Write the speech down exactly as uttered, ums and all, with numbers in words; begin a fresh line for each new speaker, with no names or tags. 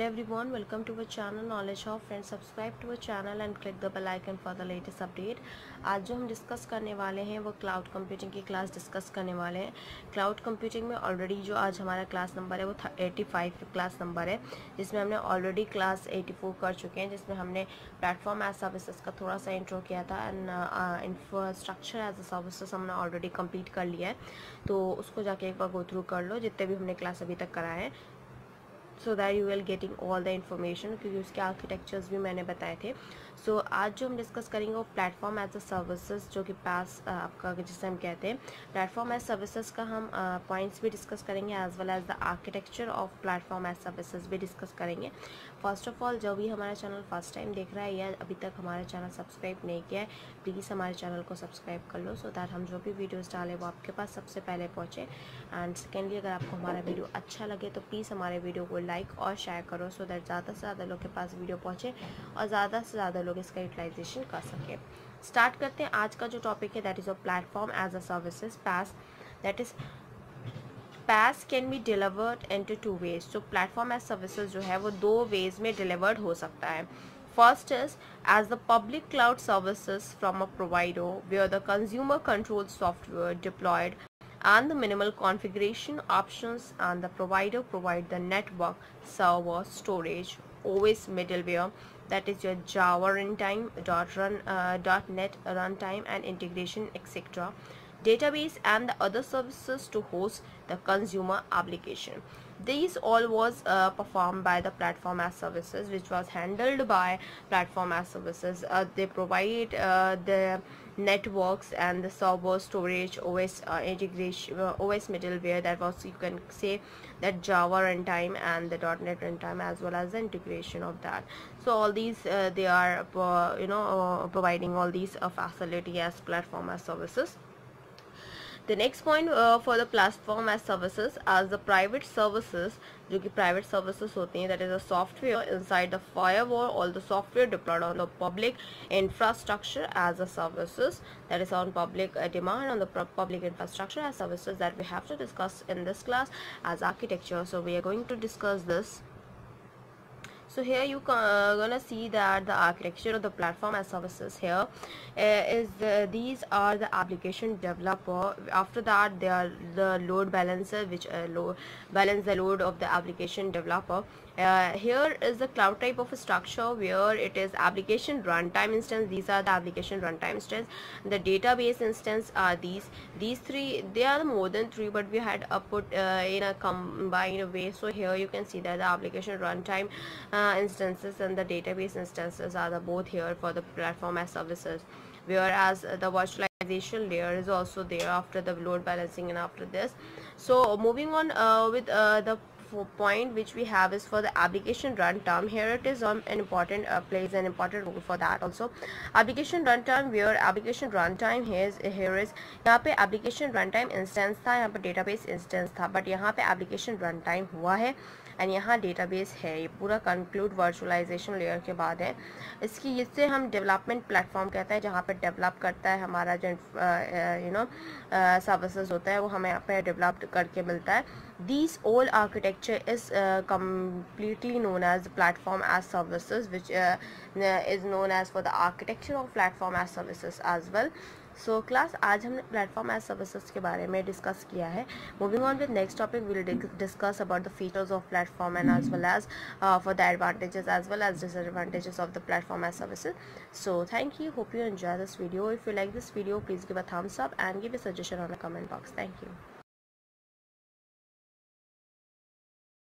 everyone, welcome to our channel Knowledge Hub. Friends, subscribe to our channel and click the bell icon for the latest update. आज जो हम discuss करने वाले हैं वो cloud computing की क्लास डिस्कस करने वाले हैं। क्लाउड कंप्यूटिंग में ऑलरेडी जो आज हमारा क्लास नंबर है वो पचासी क्लास नंबर है, जिसमें हमने ऑलरेडी क्लास चौरासी कर चुके हैं, जिसमें हमने प्लेटफॉर्म एज सर्विसेज का थोड़ा सा इंट्रो किया था and infrastructure as a services हमने ऑलरेडी कंप्लीट कर लिया है। तो उसको जाके एक बार गो थ्रू कर लो जितने भी हमने क्लास अभी तक कराए हैं, so that you will getting all the information, क्योंकि उसके आर्किटेक्चर्स भी मैंने बताए थे। सो so, आज जो हम डिस्कस करेंगे वो प्लेटफॉर्म एज अ सर्विसेज, जो कि पास आपका जिसे हम कहते हैं प्लेटफॉर्म एज सर्विसेज का हम पॉइंट्स uh, भी डिस्कस करेंगे, as well as the architecture of platform as services भी डिस्कस करेंगे। फर्स्ट ऑफ ऑल, जो भी हमारा चैनल फर्स्ट टाइम देख रहा है या अभी तक हमारा चैनल सब्सक्राइब नहीं किया है, प्लीज़ हमारे चैनल को सब्सक्राइब कर लो, सो so दैट हम जो भी वीडियोज़ डालें वो आपके पास सबसे पहले पहुँचे। एंड सेकेंडली, अगर आपको हमारा वीडियो अच्छा लगे तो प्लीज़ हमारे वीडियो को लाइक और शेयर करो, सो दैट ज़्यादा से ज़्यादा लोग के पास वीडियो पहुँचे और ज़्यादा से ज़्यादा लोग इसका यूटिलाइजेशन कर सके। स्टार्ट करते हैं आज का जो टॉपिक है, that is a platform as a services PaaS. That is PaaS can be delivered into two ways. तो प्लेटफॉर्म एज सर्विसेज जो है वो दो वेज में डिलीवर्ड हो सकता है। First is as the public cloud services from a provider where the consumer controlled software deployed and the minimal configuration options, and the provider provide the network, server, storage, O S middleware, that is your Java runtime, dot run, uh, dot .NET runtime and integration, et cetera, database and the other services to host the consumer application. These all was uh, performed by the platform as services, which was handled by platform as services. Uh, they provide uh, the networks and the server, storage, O S uh, integration, uh, O S middleware, that was, you can say, that Java runtime and the .NET runtime, as well as the integration of that. So all these uh, they are uh, you know uh, providing all these uh, facility as platform as services. The next point uh, for the platform as services as the private services, जो कि private services होते हैं, that is a software inside the firewall, all the software deployed on the public infrastructure as a services, that is on public uh, demand on the public infrastructure as services, that we have to discuss in this class as architecture. So we are going to discuss this. So here you uh, gonna see that the architecture of the platform as services here uh, is the, these are the application developer. After that, they are the load balancer, which uh, load balance the load of the application developer. Uh, here is the cloud type of a structure where it is application runtime instance. These are the application runtime instance. The database instance are these these three. They are more than three, but we had uh, put uh, in a combined way. So here you can see that the application runtime uh, instances and the database instances are the both here for the platform as services, whereas the virtualization layer is also there after the load balancing and after this. So moving on uh, with uh, the point which we have is for the application runtime. Here it is um, an important uh, plays an important role for that also. Application runtime, where application runtime here is here is यहाँ पे application runtime instance था, यहाँ पे database instance था, but यहाँ पे application runtime हुआ है एंड यहाँ डेटाबेस है। ये पूरा कंक्लूड वर्चुअलाइजेशन लेयर के बाद है। इसकी इससे हम डेवलपमेंट प्लेटफॉर्म कहते हैं, जहाँ पे डेवलप करता है हमारा जो यू नो सर्विसेज होता है वो हमें यहाँ पे डेवलप करके मिलता है। These all architecture is uh, completely known as platform as services, which uh, is known as for the architecture of platform as services as well. So class, आज हमने platform as services के बारे में discuss किया है. Moving on with next topic, we will discuss about the features of platform and as well as uh, for the advantages as well as disadvantages of the platform as services. So thank you. Hope you enjoy this video. If you like this video, please give a thumbs up and give a suggestion on the comment box. Thank you.